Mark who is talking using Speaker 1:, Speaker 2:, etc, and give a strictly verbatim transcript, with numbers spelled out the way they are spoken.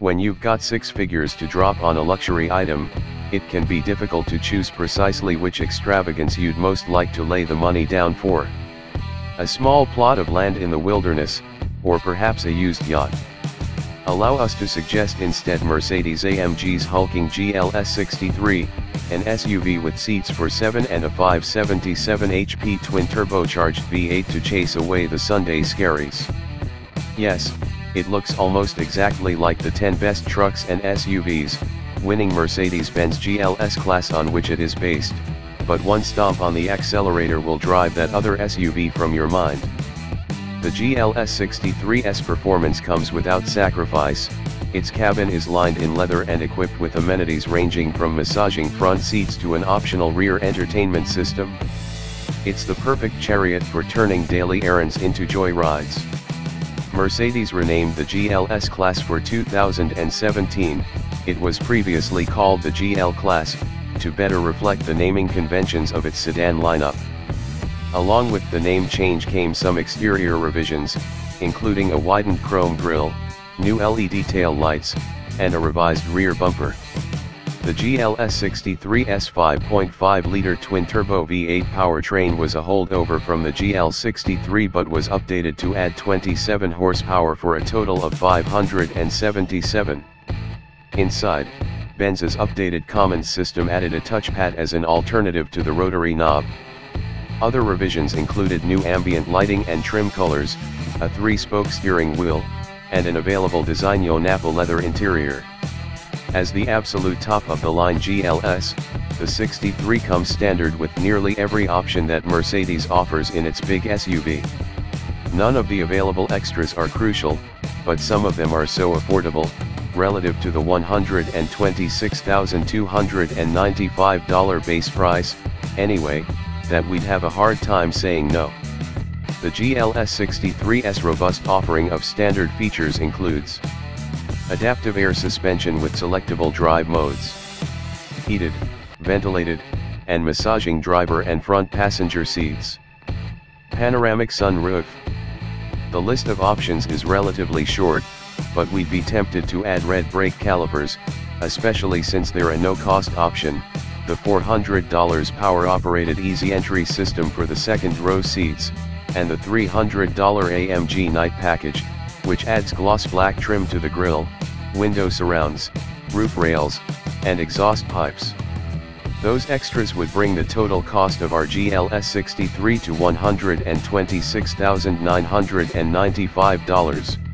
Speaker 1: When you've got six figures to drop on a luxury item, it can be difficult to choose precisely which extravagance you'd most like to lay the money down for. A small plot of land in the wilderness, or perhaps a used yacht. Allow us to suggest instead Mercedes-A M G's hulking G L S sixty-three, an S U V with seats for seven and a five hundred seventy-seven horsepower twin-turbocharged V eight to chase away the Sunday scaries. Yes, it looks almost exactly like the ten best trucks and S U Vs, winning Mercedes-Benz G L S class on which it is based, but one stomp on the accelerator will drive that other S U V from your mind. The G L S sixty-three's performance comes without sacrifice. Its cabin is lined in leather and equipped with amenities ranging from massaging front seats to an optional rear entertainment system. It's the perfect chariot for turning daily errands into joy rides. Mercedes renamed the G L S class for two thousand seventeen, it was previously called the G L class, to better reflect the naming conventions of its sedan lineup. Along with the name change came some exterior revisions, including a widened chrome grille, new L E D tail lights, and a revised rear bumper. The G L S sixty-three's five point five liter twin-turbo V eight powertrain was a holdover from the G L sixty-three but was updated to add twenty-seven horsepower for a total of five hundred seventy-seven. Inside, Benz's updated Commons system added a touchpad as an alternative to the rotary knob. Other revisions included new ambient lighting and trim colors, a three-spoke steering wheel, and an available Designo Nappa leather interior. As the absolute top-of-the-line G L S, the sixty-three comes standard with nearly every option that Mercedes offers in its big S U V. None of the available extras are crucial, but some of them are so affordable, relative to the one hundred twenty-six thousand two hundred ninety-five dollars base price, anyway, that we'd have a hard time saying no. The G L S sixty-three's robust offering of standard features includes adaptive air suspension with selectable drive modes, heated, ventilated, and massaging driver and front passenger seats, panoramic sunroof. The list of options is relatively short, but we'd be tempted to add red brake calipers, especially since they're a no-cost option, the four hundred dollar power-operated easy entry system for the second row seats, and the three hundred dollar A M G night package, which adds gloss black trim to the grille, window surrounds, roof rails, and exhaust pipes. Those extras would bring the total cost of our G L S sixty-three to one hundred twenty-six thousand nine hundred ninety-five dollars.